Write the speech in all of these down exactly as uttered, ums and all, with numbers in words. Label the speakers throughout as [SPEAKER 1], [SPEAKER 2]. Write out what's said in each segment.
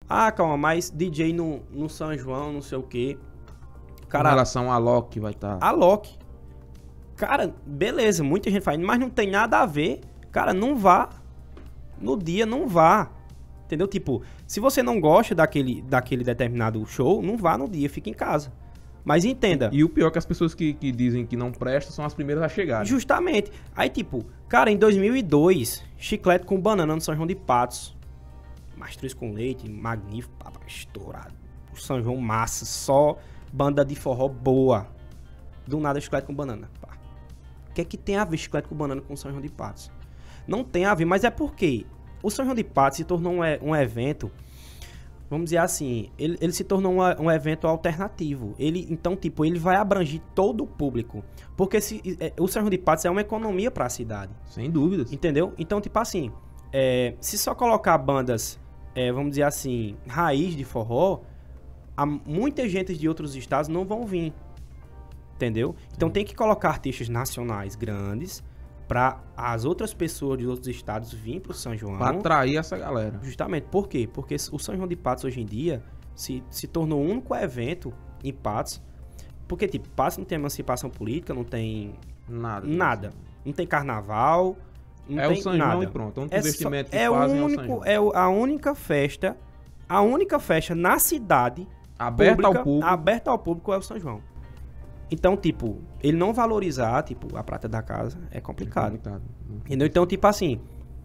[SPEAKER 1] Ah, calma, mas D J no, no São João, não sei o quê.
[SPEAKER 2] Cara, em relação a Loki vai estar...
[SPEAKER 1] Tá... A Loki. Cara, beleza, muita gente faz, mas não tem nada a ver. Cara, não vá. No dia, não vá. Entendeu? Tipo, se você não gosta daquele, daquele determinado show, não vá no dia, fica em casa. Mas entenda.
[SPEAKER 2] E o pior é que as pessoas que, que dizem que não prestam são as primeiras a chegar.
[SPEAKER 1] Justamente. Aí, tipo, cara, em dois mil e dois, chiclete com banana no São João de Patos. Mastruz com leite, magnífico, papai, estourado. O São João massa, só banda de forró boa. Do nada, chiclete com banana. Pá. O que é que tem a ver chiclete com banana com o São João de Patos? Não tem a ver, mas é porque o São João de Patos se tornou um, um evento, vamos dizer assim, ele, ele se tornou um, um evento alternativo. Ele, então, tipo, ele vai abranger todo o público. Porque se, é, o São João de Patos é uma economia para a cidade.
[SPEAKER 2] Sem dúvidas.
[SPEAKER 1] Entendeu? Então, tipo assim, é, se só colocar bandas, é, vamos dizer assim, raiz de forró, a, muita gente de outros estados não vão vir. Entendeu? Então, tem que colocar artistas nacionais grandes para as outras pessoas de outros estados virem pro São João.
[SPEAKER 2] Para atrair essa galera.
[SPEAKER 1] Justamente. Por quê? Porque o São João de Patos hoje em dia se, se tornou o único evento em Patos. Porque, tipo, Patos não tem emancipação política, não tem
[SPEAKER 2] nada.
[SPEAKER 1] Nada. Não tem carnaval, não
[SPEAKER 2] é
[SPEAKER 1] tem
[SPEAKER 2] o São
[SPEAKER 1] nada.
[SPEAKER 2] João e pronto. É um
[SPEAKER 1] é
[SPEAKER 2] investimento
[SPEAKER 1] só,
[SPEAKER 2] que
[SPEAKER 1] é
[SPEAKER 2] fazem
[SPEAKER 1] o
[SPEAKER 2] ao São
[SPEAKER 1] único,
[SPEAKER 2] João.
[SPEAKER 1] É a única festa, a única festa na cidade
[SPEAKER 2] aberta
[SPEAKER 1] pública,
[SPEAKER 2] ao público.
[SPEAKER 1] Aberta ao público é o São João. Então, tipo, ele não valorizar, tipo, a prata da casa é complicado. É complicado. Entendeu? Então, tipo assim,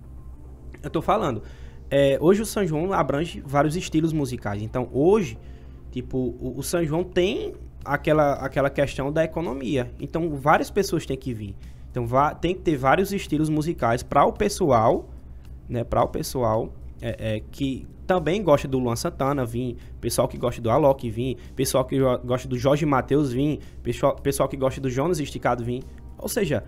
[SPEAKER 1] eu tô falando, é, hoje o São João abrange vários estilos musicais. Então, hoje, tipo, o, o São João tem aquela, aquela questão da economia. Então, várias pessoas têm que vir. Então, vá, tem que ter vários estilos musicais para o pessoal, né, para o pessoal é, é, que também gosta do Luan Santana, vir, pessoal que gosta do Alok, vir, pessoal que gosta do Jorge Mateus, vir, pessoal, pessoal que gosta do Jonas Esticado, vir. Ou seja,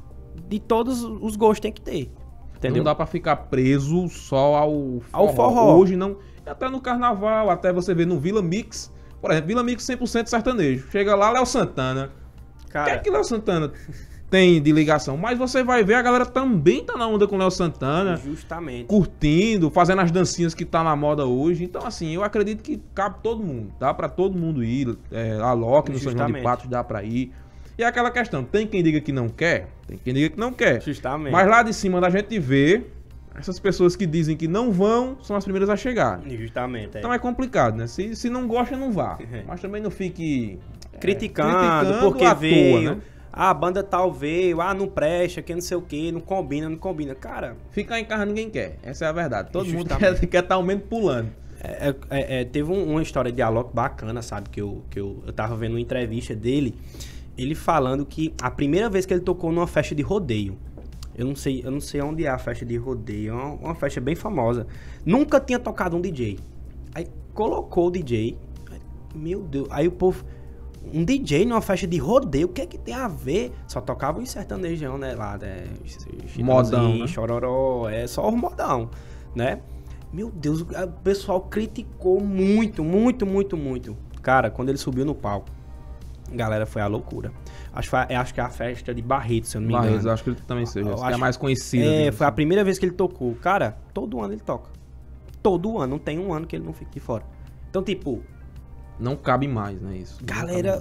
[SPEAKER 1] de todos os gostos tem que ter. Entendeu?
[SPEAKER 2] Não dá pra ficar preso só ao forró.
[SPEAKER 1] Ao forró.
[SPEAKER 2] Hoje não, até no carnaval, até você ver no Vila Mix, por exemplo, Vila Mix cem por cento sertanejo. Chega lá, Léo Santana.
[SPEAKER 1] Cara,
[SPEAKER 2] o que é que Léo Santana tem de ligação? Mas você vai ver, a galera também tá na onda com o Léo Santana.
[SPEAKER 1] Justamente.
[SPEAKER 2] Curtindo, fazendo as dancinhas que tá na moda hoje. Então, assim, eu acredito que cabe todo mundo. Dá pra todo mundo ir. É, a Loki no São João de Patos dá pra ir. E é aquela questão, tem quem diga que não quer, tem quem diga que não quer.
[SPEAKER 1] Justamente.
[SPEAKER 2] Mas lá de cima da gente vê, essas pessoas que dizem que não vão, são as primeiras a chegar.
[SPEAKER 1] Justamente. É.
[SPEAKER 2] Então é complicado, né? Se, se não gosta, não vá. Mas também não fique
[SPEAKER 1] criticando,
[SPEAKER 2] é, criticando
[SPEAKER 1] porque
[SPEAKER 2] à
[SPEAKER 1] veio,
[SPEAKER 2] toa, né?
[SPEAKER 1] Ah, a banda tal veio, ah, não presta, que não sei o que, não combina, não combina. Cara...
[SPEAKER 2] Ficar em casa ninguém quer, essa é a verdade. Todo mundo quer, quer estar ao menos pulando.
[SPEAKER 1] É, é, é, teve um, uma história de Alok bacana, sabe? Que, eu, que eu, eu tava vendo uma entrevista dele, ele falando que a primeira vez que ele tocou numa festa de rodeio, eu não sei, eu não sei onde é a festa de rodeio, é uma, uma festa bem famosa, nunca tinha tocado um D J. Aí colocou o D J, meu Deus, aí o povo... Um D J numa festa de rodeio, o que é que tem a ver? Só tocava os sertanejão, né? Lá, né?
[SPEAKER 2] Modão, né?
[SPEAKER 1] Chororó, é só os modão, né? Meu Deus, o pessoal criticou muito, muito, muito, muito. Cara, quando ele subiu no palco, a galera foi a loucura. Acho, acho que é a festa de Barreto, se eu não me engano.
[SPEAKER 2] Barreto, acho que ele também seja. Acho que é mais conhecido.
[SPEAKER 1] É, foi a primeira vez que ele tocou. Cara, todo ano ele toca. Todo ano, não tem um ano que ele não fique de fora. Então, tipo...
[SPEAKER 2] Não cabe mais, né, isso.
[SPEAKER 1] Galera,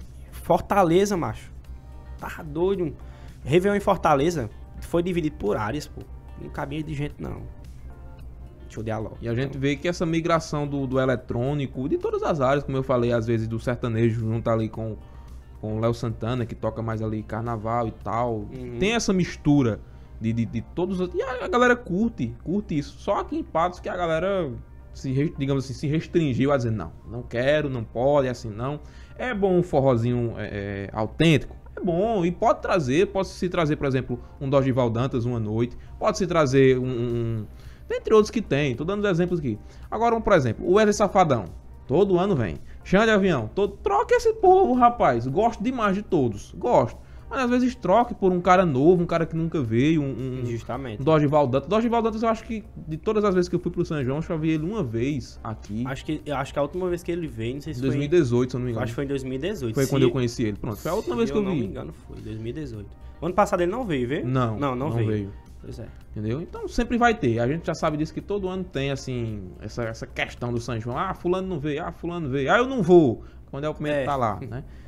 [SPEAKER 1] Fortaleza, macho. Tá doido. Réveillon em Fortaleza foi dividido por áreas, pô. Não cabia de gente, não. Deixa eu dar logo.
[SPEAKER 2] E a gente vê que essa migração do, do eletrônico, de todas as áreas, como eu falei, às vezes do sertanejo, junto ali com, com o Léo Santana, que toca mais ali carnaval e tal. Uhum. Tem essa mistura de, de, de todos... E a, a galera curte, curte isso. Só aqui em Patos que a galera... se, digamos assim, se restringiu a dizer, não, não quero, não pode, assim não. É bom um forrozinho é, é, autêntico? É bom, e pode trazer, pode se trazer, por exemplo, um Dorival Dantas uma noite, pode se trazer um... um dentre outros que tem, tô dando exemplos aqui. Agora, um, por exemplo, o Wesley Safadão, todo ano vem. Xande de Avião, todo... troca esse povo, rapaz, gosto demais de todos, gosto. Mas às vezes troque por um cara novo, um cara que nunca veio, um, um,
[SPEAKER 1] Justamente.
[SPEAKER 2] um Dorival Dantas. Dorival Dantas, eu acho que de todas as vezes que eu fui pro São João, eu só vi ele uma vez aqui.
[SPEAKER 1] Acho que, acho que a última vez que ele veio, não sei se
[SPEAKER 2] dois mil e dezoito,
[SPEAKER 1] foi...
[SPEAKER 2] se eu não me engano.
[SPEAKER 1] Acho que foi em dois mil e dezoito.
[SPEAKER 2] Foi
[SPEAKER 1] se...
[SPEAKER 2] quando eu conheci ele. Pronto, foi a última vez que eu vi.
[SPEAKER 1] Se eu não me engano, foi dois mil e dezoito. O ano passado ele não veio, veio?
[SPEAKER 2] Não,
[SPEAKER 1] não, não,
[SPEAKER 2] não
[SPEAKER 1] veio.
[SPEAKER 2] veio.
[SPEAKER 1] Pois é.
[SPEAKER 2] Entendeu? Então sempre vai ter. A gente já sabe disso que todo ano tem, assim, essa, essa questão do São João. Ah, fulano não veio, ah, fulano veio. Ah, eu não vou. Quando é o primeiro
[SPEAKER 1] É.
[SPEAKER 2] que tá lá, né?